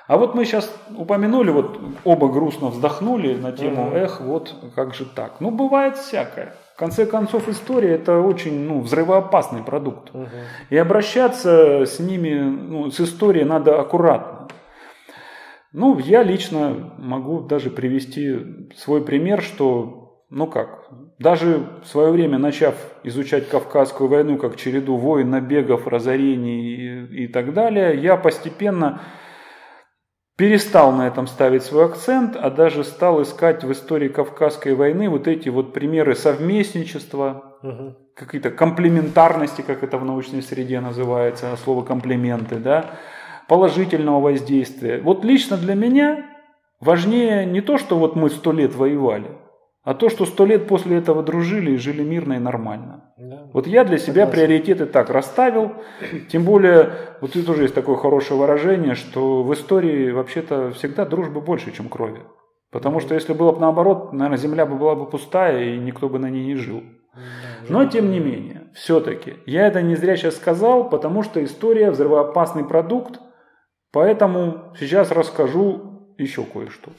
А вот мы сейчас упомянули, вот оба грустно вздохнули на тему, эх, вот как же так. Ну, бывает всякое. В конце концов, история – это очень взрывоопасный продукт. И обращаться с ними, с историей надо аккуратно. Ну, я лично могу даже привести свой пример, что, даже в свое время, начав изучать Кавказскую войну как череду войн, набегов, разорений и так далее, я постепенно перестал на этом ставить свой акцент, а даже стал искать в истории Кавказской войны вот эти вот примеры совместничества, какие-то комплементарности, как это в научной среде называется, слово комплименты, да, положительного воздействия. Вот лично для меня важнее не то, что вот мы 100 лет воевали, а то, что 100 лет после этого дружили и жили мирно и нормально. Да. Вот я для себя приоритеты так расставил. Тем более, вот тут тоже есть такое хорошее выражение, что в истории вообще-то всегда дружбы больше, чем крови. Потому что если было бы наоборот, наверное, земля была бы пустая и никто бы на ней не жил. Но тем не менее, все-таки, я это не зря сейчас сказал, потому что история взрывоопасный продукт, поэтому сейчас расскажу еще кое-что.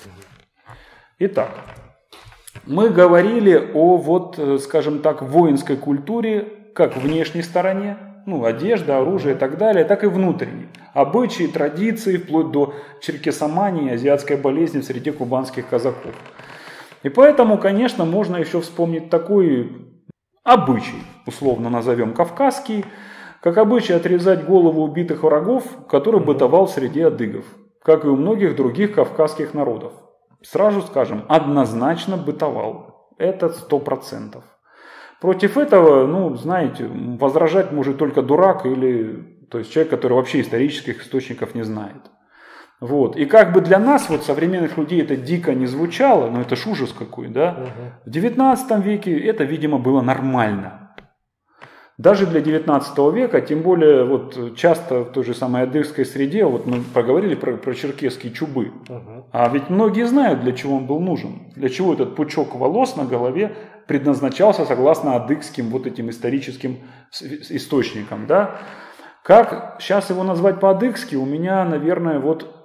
Итак. Мы говорили о, скажем так, воинской культуре, как внешней стороне, одежда, оружие и так далее, так и внутренней. Обычаи, традиции, вплоть до черкесомании, азиатской болезни среди кубанских казаков. И поэтому, конечно, можно еще вспомнить такой обычай, условно назовем кавказский, как обычай отрезать голову убитых врагов, который бытовал среди адыгов, как и у многих других кавказских народов. Сразу скажем, однозначно бытовал. Это 100%. Против этого, знаете, возражать может только дурак или человек, который вообще исторических источников не знает. Вот. И как бы для нас, современных людей, это дико не звучало, но это ж ужас какой, да? В 19 веке это, видимо, было нормально. Даже для 19 века, тем более часто в той же самой адыгской среде, мы проговорили про черкесские чубы. А ведь многие знают, для чего он был нужен. Для чего этот пучок волос на голове предназначался согласно адыгским этим историческим источникам. Да? Как сейчас его назвать по-адыгски, у меня, наверное,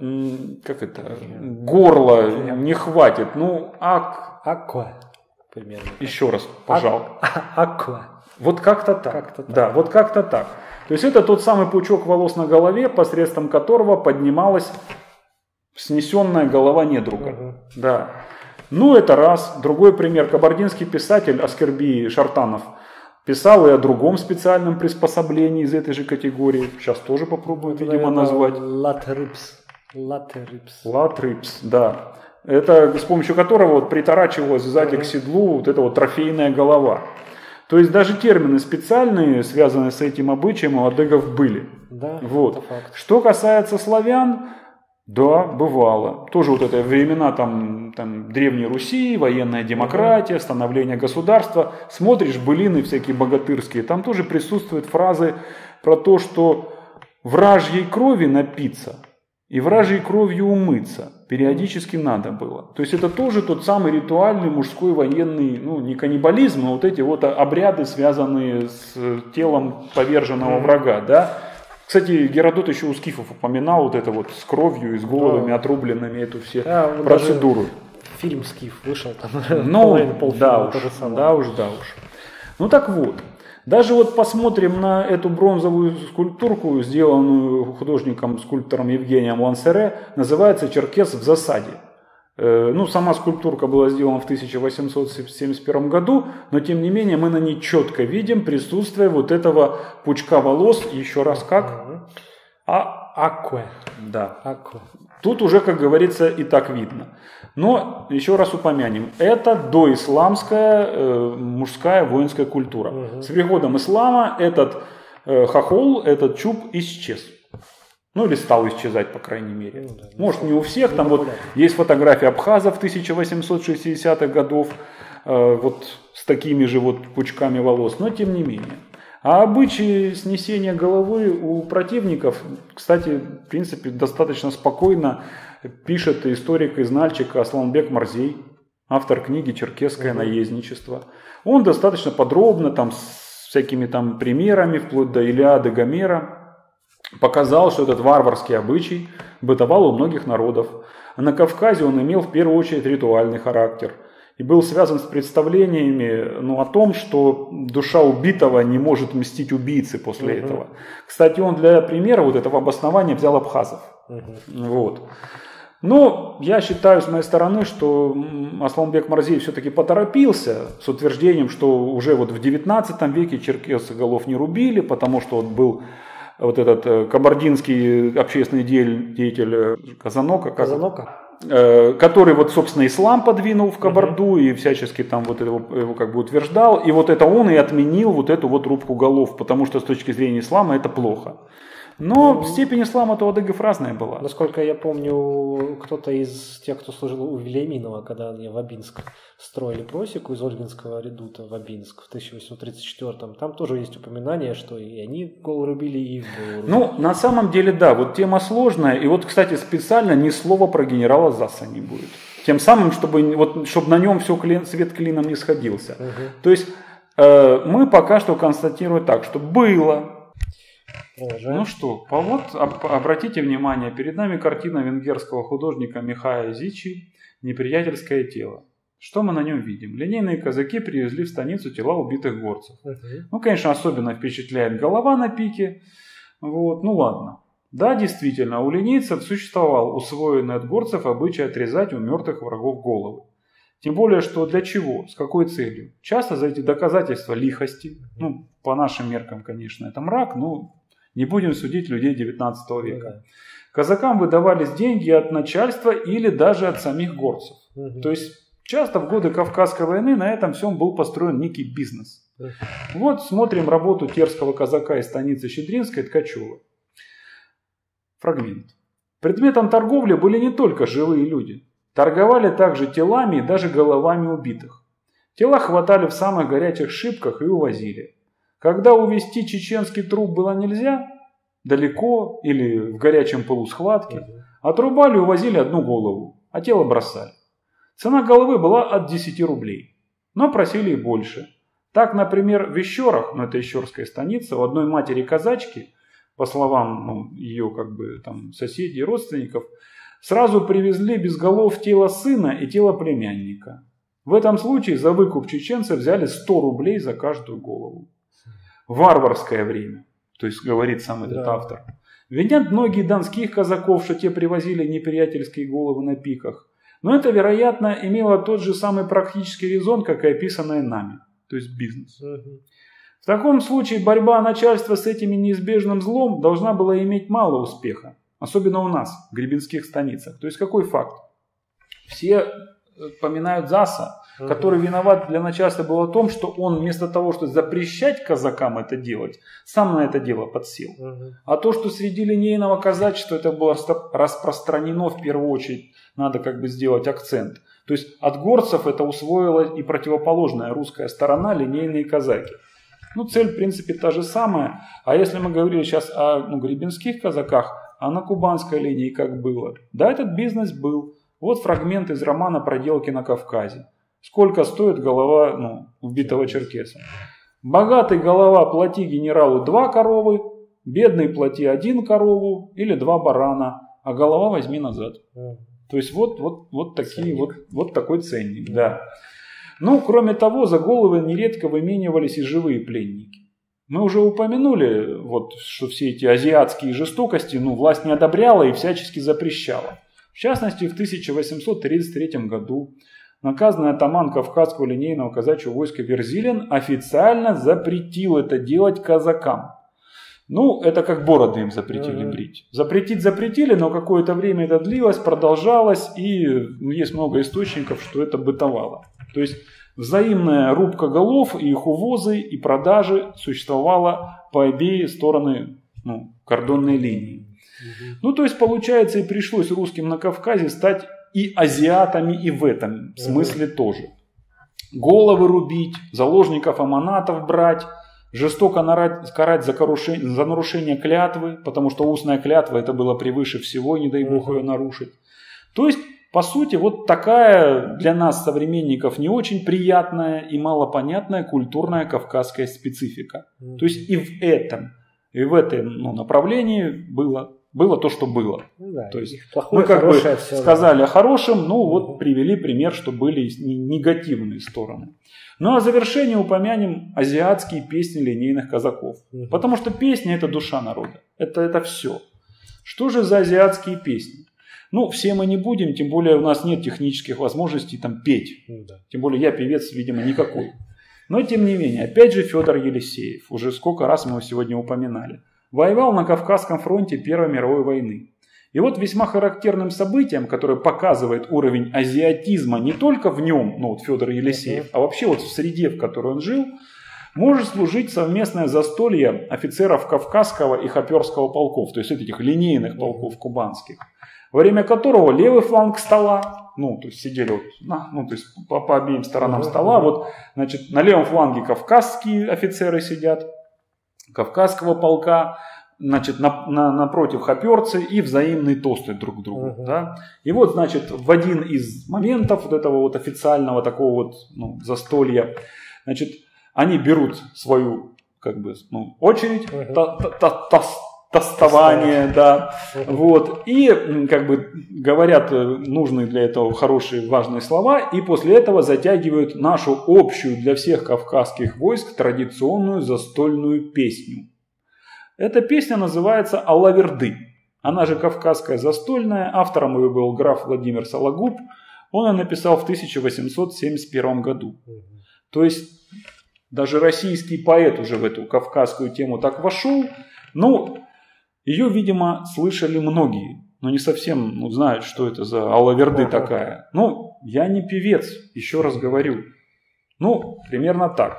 горло не хватит. Аква. Примерно. Еще раз, пожалуйста. Аква. Вот как-то так. Да, вот как-то так. То есть это тот самый пучок волос на голове, посредством которого поднималась снесенная голова недруга. Да. Это раз. Другой пример. Кабардинский писатель Аскерби Шартанов писал и о другом специальном приспособлении из этой же категории. Сейчас тоже попробую, видимо, назвать. Латрипс, да. Это с помощью которого приторачивалась сзади к седлу эта трофейная голова. То есть даже термины специальные, связанные с этим обычаем, у адыгов были. Да, это факт. Что касается славян, да, бывало. Тоже это времена Древней Руси, военная демократия, становление государства. Смотришь былины всякие богатырские, там тоже присутствуют фразы про то, что вражьей крови напиться и вражьей кровью умыться периодически надо было. То есть это тоже тот самый ритуальный мужской военный, не каннибализм, а эти обряды, связанные с телом поверженного врага. Да? Кстати, Геродот еще у скифов упоминал с кровью и с головами отрубленными эту все процедуру. Фильм «Скиф» вышел там. Да уж. Так вот. Даже даже на эту бронзовую скульптурку, сделанную художником-скульптором Евгением Лансере, называется «Черкес в засаде». Сама скульптурка была сделана в 1871 году, но тем не менее мы на ней четко видим присутствие этого пучка волос, еще раз как? Аква. Да. Тут уже, как говорится, и так видно. Но, еще раз упомянем, это доисламская мужская воинская культура. С приходом ислама этот хохол, этот чуб исчез. Или стал исчезать, по крайней мере. Может, не у всех. Там есть фотографии абхазов 1860-х годов с такими же пучками волос, но тем не менее. А обычаи снесения головы у противников, кстати, в принципе, достаточно спокойно пишет историк из Нальчика Асланбек Марзей, автор книги «Черкесское наездничество». Он достаточно подробно, с всякими примерами, вплоть до Илиады Гомера, показал, что этот варварский обычай бытовал у многих народов. А на Кавказе он имел в первую очередь ритуальный характер и был связан с представлениями о том, что душа убитого не может мстить убийце после этого. Кстати, он для примера вот этого обоснования взял абхазов. Вот. Но я считаю с моей стороны, что Асланбек Марзиев все-таки поторопился с утверждением, что уже вот в 19 веке черкесы голов не рубили, потому что вот был вот этот кабардинский общественный деятель Казанока, который вот, собственно, ислам подвинул в Кабарду и всячески там вот его как бы утверждал. И вот это он и отменил вот эту вот рубку голов, потому что с точки зрения ислама это плохо. Но степень ислама у адыгов разная была. Насколько я помню, кто-то из тех, кто служил у Вильяминова, когда они в Абинск строили просеку из Ольгинского редута в Абинск в 1834-м, там тоже есть упоминание, что и они голову рубили, и их голову рубили. Ну, на самом деле, да, вот тема сложная. И вот, кстати, специально ни слова про генерала Заса не будет. Тем самым, чтобы на нем все свет клином не сходился. То есть мы пока что констатируем так, что было. Ну что, вот обратите внимание, перед нами картина венгерского художника Михая Зичи «Неприятельское тело». Что мы на нем видим? Линейные казаки привезли в станицу тела убитых горцев. Ну, конечно, особенно впечатляет голова на пике. Вот, ну ладно. Да, действительно, у линейцев существовал усвоенный от горцев обычай отрезать у мертвых врагов головы. Тем более, что для чего, с какой целью? Часто за эти доказательства лихости, ну, по нашим меркам, конечно, это мрак, но не будем судить людей 19 века. Казакам выдавались деньги от начальства или даже от самих горцев. То есть часто в годы Кавказской войны на этом всем был построен некий бизнес. Вот смотрим работу терского казака из станицы Щедринской Ткачева. Фрагмент. Предметом торговли были не только живые люди. Торговали также телами и даже головами убитых. Тела хватали в самых горячих шибках и увозили. Когда увезти чеченский труп было нельзя, далеко или в горячем пылу схватки, отрубали и увозили одну голову, а тело бросали. Цена головы была от 10 рублей, но просили и больше. Так, например, в Ищорах, это Ищорская станица, у одной матери казачки, по словам ее как бы там соседей и родственников, сразу привезли без голов тело сына и тело племянника. В этом случае за выкуп чеченцев взяли 100 рублей за каждую голову. Варварское время, то есть говорит сам этот автор. Винят многие донских казаков, что те привозили неприятельские головы на пиках. Но это, вероятно, имело тот же самый практический резон, как и описанное нами, то есть бизнес. В таком случае борьба начальства с этим неизбежным злом должна была иметь мало успеха, особенно у нас, в гребенских станицах. То есть какой факт? Все поминают Заса, который виноват для начальства был в том, что он вместо того, чтобы запрещать казакам это делать, сам на это дело подсел. А то, что среди линейного казачества это было распространено, в первую очередь, надо как бы сделать акцент. То есть от горцев это усвоила и противоположная русская сторона, линейные казаки. Ну, цель, в принципе, та же самая. А если мы говорили сейчас о гребенских казаках, а на кубанской линии как было? Да, этот бизнес был. Вот фрагмент из романа «Проделки на Кавказе». Сколько стоит голова убитого черкеса? Богатый голова плати генералу 2 коровы, бедный плати 1 корову или 2 барана, а голова возьми назад. То есть вот такой ценник. Да. Ну, кроме того, за головы нередко выменивались и живые пленники. Мы уже упомянули, что все эти азиатские жестокости власть не одобряла и всячески запрещала. В частности, в 1833 году наказанный атаман Кавказского линейного казачьего войска Верзилин официально запретил это делать казакам. Ну, это как бороды им запретили брить. Запретить запретили, но какое-то время это длилось, продолжалось, и есть много источников, что это бытовало. То есть взаимная рубка голов и их увозы и продажи существовала по обеим стороны кордонной линии. Ну, то есть, получается, и пришлось русским на Кавказе стать и азиатами, и в этом смысле тоже. Головы рубить, заложников аманатов брать, жестоко карать за нарушение клятвы, потому что устная клятва это было превыше всего, не дай бог ее нарушить. То есть, по сути, вот такая для нас, современников, не очень приятная и малопонятная культурная кавказская специфика. То есть и в этом направлении было было то, что было. Да, то есть плохое, мы как бы все, сказали о хорошем, ну вот привели пример, что были негативные стороны. Ну а в завершение упомянем азиатские песни линейных казаков. Потому что песня – это душа народа. Это все. Что же за азиатские песни? Ну, все мы не будем, тем более у нас нет технических возможностей там петь. Тем более я певец, видимо, никакой. Но тем не менее, опять же Федор Елисеев. Уже сколько раз мы его сегодня упоминали. Воевал на Кавказском фронте Первой мировой войны. И вот весьма характерным событием, которое показывает уровень азиатизма не только в нем, ну вот Федор Елисеев, а вообще вот в среде, в которой он жил, может служить совместное застолье офицеров Кавказского и Хоперского полков, то есть этих линейных полков кубанских, во время которого левый фланг стола, ну то есть сидели вот, ну, то есть по обеим сторонам стола, вот, значит, на левом фланге кавказские офицеры сидят, Кавказского полка, значит, напротив хоперцы и взаимные тосты друг к другу. Да? И вот, значит, в один из моментов вот этого вот официального такого вот застолья, значит, они берут свою как бы, очередь, тостование, да, вот, и как бы говорят нужные для этого хорошие важные слова, и после этого затягивают нашу общую для всех кавказских войск традиционную застольную песню. Эта песня называется «Аллаверды». Она же кавказская застольная. Автором ее был граф Владимир Сологуб. Он ее написал в 1871 году. То есть даже российский поэт уже в эту кавказскую тему так вошел. Ну, ее, видимо, слышали многие. Но не совсем знают, что это за аллаверды такая. Ну, я не певец, еще раз говорю. Ну, примерно так.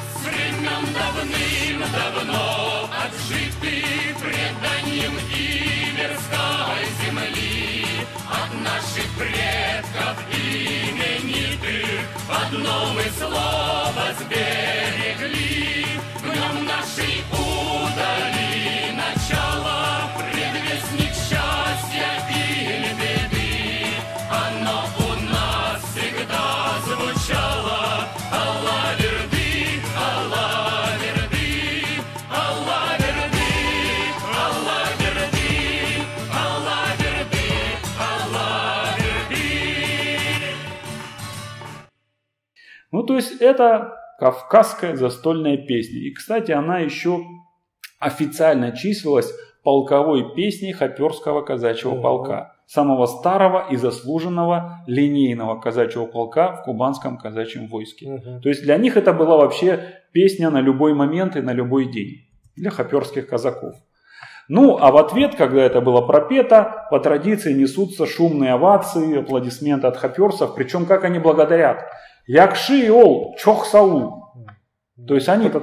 Одно мы слово сберегли, в нем нашей удали начало, предвестник счастья или беды. Оно у нас всегда звучало: Аллаверды, Аллаверды, Аллаверды, Аллаверды, Аллаверды, Аллаверды. Ну, то есть это кавказская застольная песня. И, кстати, она еще официально числилась полковой песней Хоперского казачьего полка. Самого старого и заслуженного линейного казачьего полка в кубанском казачьем войске. То есть для них это была вообще песня на любой момент и на любой день. Для хоперских казаков. Ну, а в ответ, когда это было пропето, по традиции несутся шумные овации, аплодисменты от хоперцев. Причем как они благодарят. Якши ол чохсау. То есть они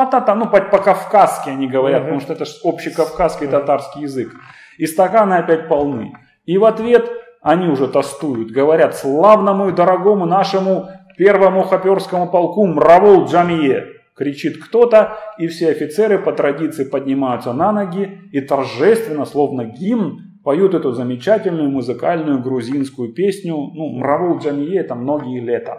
по-кавказски они говорят, потому что это же общекавказский татарский язык. И стаканы опять полны. И в ответ они уже тостуют, говорят: славному и дорогому нашему первому хоперскому полку Мравол Джамие. Кричит кто-то, и все офицеры по традиции поднимаются на ноги и торжественно, словно гимн, поют эту замечательную музыкальную грузинскую песню. Ну, Мравол Джамие — это многие лета.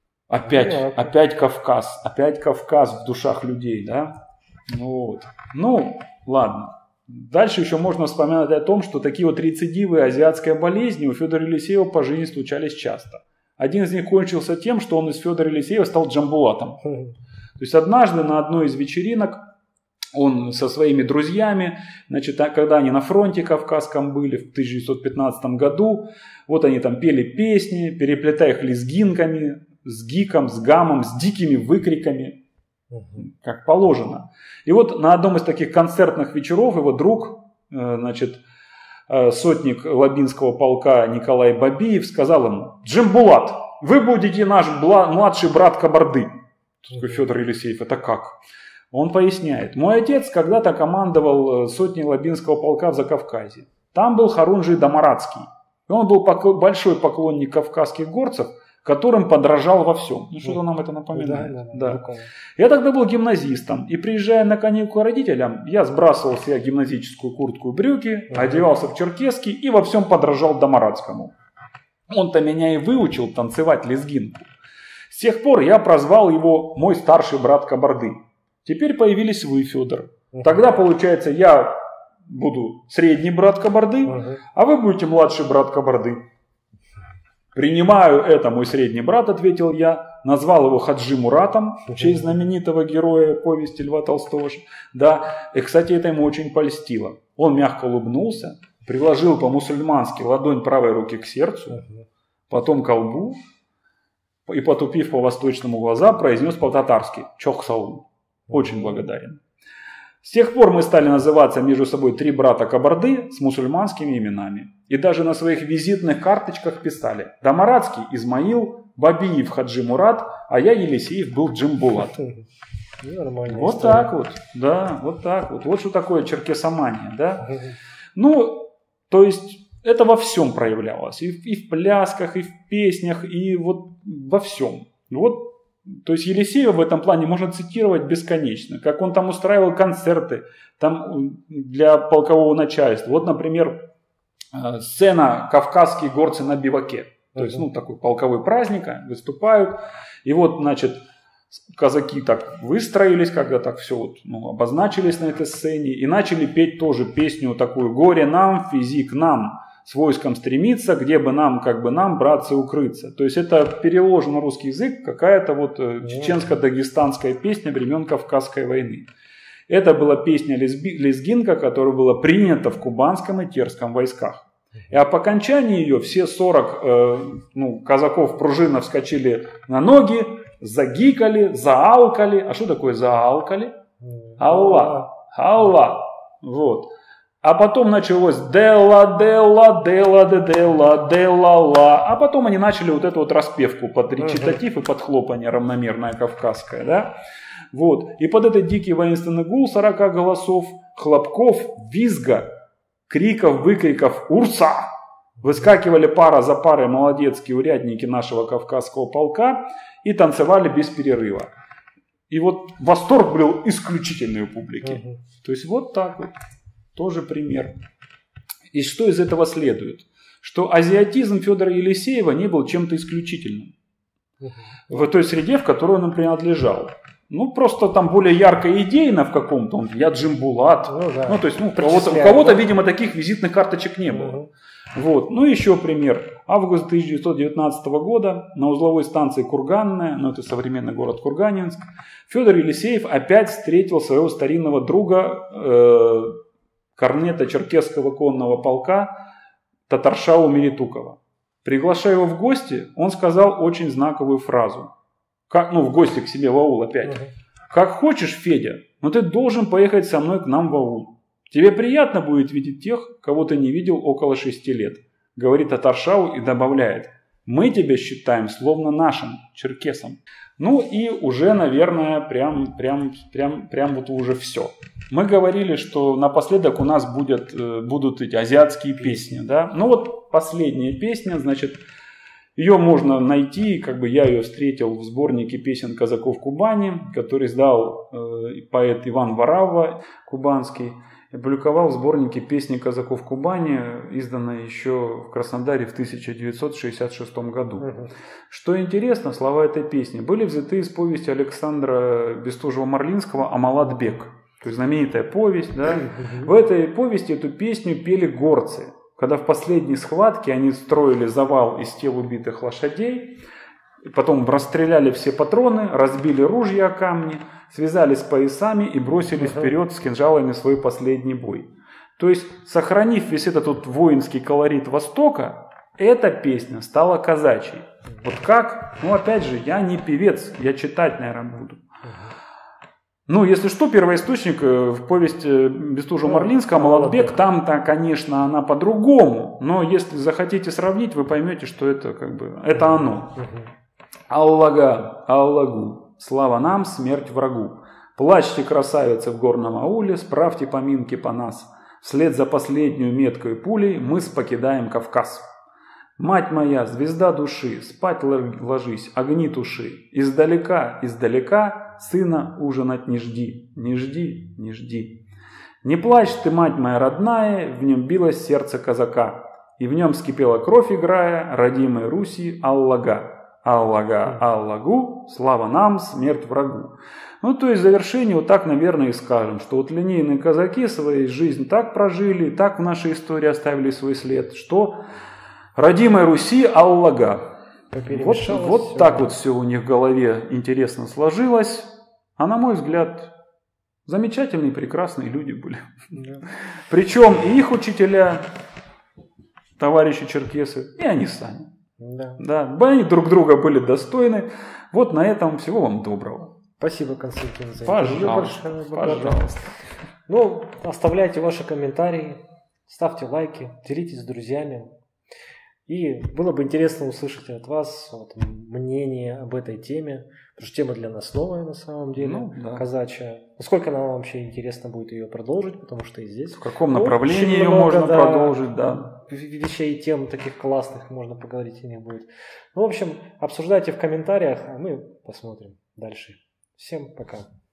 Опять Кавказ в душах людей, да? Вот. Ну, ладно. Дальше еще можно вспоминать о том, что такие вот рецидивы азиатской болезни у Федора Елисеева по жизни случались часто. Один из них кончился тем, что он из Федора Елисеева стал Джамбулатом. То есть однажды на одной из вечеринок он со своими друзьями, значит, когда они на фронте Кавказском были в 1915 году, вот они там пели песни, переплетая их лезгинками, с гиком, с гамом, с дикими выкриками, как положено. И вот на одном из таких концертных вечеров его друг, значит, сотник Лабинского полка Николай Бабиев сказал ему: «Джамбулат, вы будете наш младший брат Кабарды». Такой: Федор Елисеев, это как? Он поясняет: мой отец когда-то командовал сотней Лабинского полка в Закавказье. Там был Харунжий Дамарадский. И он был большой поклонник кавказских горцев, которым подражал во всем. Ну, что-то нам это напоминает. Да. Я тогда был гимназистом, и приезжая на каникулы к родителям, я сбрасывал с себя гимназическую куртку и брюки, одевался в черкески и во всем подражал Дамарадскому. Он-то меня и выучил танцевать лезгинку. С тех пор я прозвал его мой старший брат Кабарды. Теперь появились вы, Федор. Тогда, получается, я буду средний брат Кабарды, а вы будете младший брат Кабарды. «Принимаю это, мой средний брат», — ответил я, назвал его Хаджи Муратом, в честь знаменитого героя повести Льва Толстого. Да, и, кстати, это ему очень польстило. Он мягко улыбнулся, приложил по-мусульмански ладонь правой руки к сердцу, потом к лбу, и, потупив по-восточному глаза, произнес по-татарски: «Чохсаун». Очень благодарен. С тех пор мы стали называться между собой три брата Кабарды с мусульманскими именами. И даже на своих визитных карточках писали: Дамарадский Измаил, Бабиев Хаджи Мурат, а я, Елисеев, был Джамбулат. Вот так вот, да, вот так вот. Вот что такое черкесомания, да. Ну, то есть это во всем проявлялось. И в плясках, и в песнях, и вот во всем. Вот. То есть Елисеева в этом плане можно цитировать бесконечно, как он там устраивал концерты там для полкового начальства. Вот, например, сцена «Кавказские горцы на биваке». То есть, такой полковой праздник, выступают. И вот, значит, казаки так выстроились, когда так все вот, обозначились на этой сцене и начали петь тоже песню такую: «Горе нам, физик нам, с войском стремиться, где бы нам, как бы нам, братцы, укрыться». То есть это переложено на русский язык какая-то вот чеченско-дагестанская песня времен Кавказской войны. Это была песня лезгинка, которая была принята в Кубанском и Терском войсках. И по окончании ее все 40 казаков пружинно вскочили на ноги, загикали, заалкали. А что такое заалкали? Аллах, Аллах. Вот. А потом началось дела, дела, дела, дела, дела, ла. А потом они начали вот эту вот распевку под речитатив и под хлопанье равномерное кавказское, да? Вот. И под этот дикий воинственный гул 40 голосов, хлопков, визга, криков, выкриков «Урса!» выскакивали пара за парой молодецкие урядники нашего Кавказского полка и танцевали без перерыва. И вот восторг был исключительный у публики. То есть вот так вот. Тоже пример. И что из этого следует? Что азиатизм Федора Елисеева не был чем-то исключительным в той среде, в которой он принадлежал. Просто там более ярко идейно в каком-то, я Джамбулат. То есть у кого-то, видимо, таких визитных карточек не было. Вот. Еще пример. Август 1919 года на узловой станции Курганная, это современный город Курганинск, Федор Елисеев опять встретил своего старинного друга, корнета черкесского конного полка Татаршау Меритукова. Приглашая его в гости, он сказал очень знаковую фразу. В гости к себе в аул опять. «Как хочешь, Федя, но ты должен поехать со мной к нам в аул. Тебе приятно будет видеть тех, кого ты не видел около 6 лет», говорит Татаршау и добавляет: «Мы тебя считаем словно нашим, черкесом». И уже, наверное, прям вот уже все. Мы говорили, что напоследок у нас будут эти азиатские песни, да. Последняя песня, значит, ее можно найти, я ее встретил в сборнике песен казаков Кубани, который издал поэт Иван Варава кубанский. Опубликовал в сборнике «Песни казаков Кубани», изданной еще в Краснодаре в 1966 году. Что интересно, слова этой песни были взяты из повести Александра Бестужева-Марлинского «Амалат-бек». То есть знаменитая повесть, да. В этой повести эту песню пели горцы. Когда в последней схватке они строили завал из тел убитых лошадей, потом расстреляли все патроны, разбили ружья о камни, связались поясами и бросились вперед с кинжалами в свой последний бой. То есть, сохранив весь этот вот воинский колорит Востока, эта песня стала казачьей. Вот как? Ну, опять же, я не певец, я читать, наверное, буду. Ну, если что, первоисточник в повести Бестужева-Марлинского «Молотбек», там-то, конечно, она по-другому. Но если захотите сравнить, вы поймете, что это как бы это оно. Аллага, Аллагу, слава нам, смерть врагу. Плачьте, красавицы, в горном ауле, справьте поминки по нас. Вслед за последнюю меткой пулей мы покидаем Кавказ. Мать моя, звезда души, спать ложись, огни туши. Издалека, издалека, сына ужинать не жди, не жди, не жди. Не плачь ты, мать моя родная, в нем билось сердце казака, и в нем вскипела кровь, играя, родимой Руси Аллага. Аллага, Аллагу, слава нам, смерть врагу. Ну, то есть в завершении вот так, наверное, и скажем, что вот линейные казаки свою жизнь так прожили, так в нашей истории оставили свой след, что родимой Руси Аллага. Вот так вот все у них в голове интересно сложилось. А на мой взгляд, замечательные, прекрасные люди были. Да. Причем и их учителя, товарищи черкесы, и они сами. Да, они друг друга были достойны. Вот на этом всего вам доброго. Спасибо, Константин, за пожалуйста, пожалуйста. Ну, оставляйте ваши комментарии, ставьте лайки, делитесь с друзьями. И было бы интересно услышать от вас вот, мнение об этой теме, потому что тема для нас новая на самом деле, казачья. Насколько нам вообще интересно будет ее продолжить, потому что и здесь... В каком направлении ее можно продолжить, да. Вещей, тем таких классных можно поговорить, и не будет. Ну, в общем, обсуждайте в комментариях, а мы посмотрим дальше. Всем пока.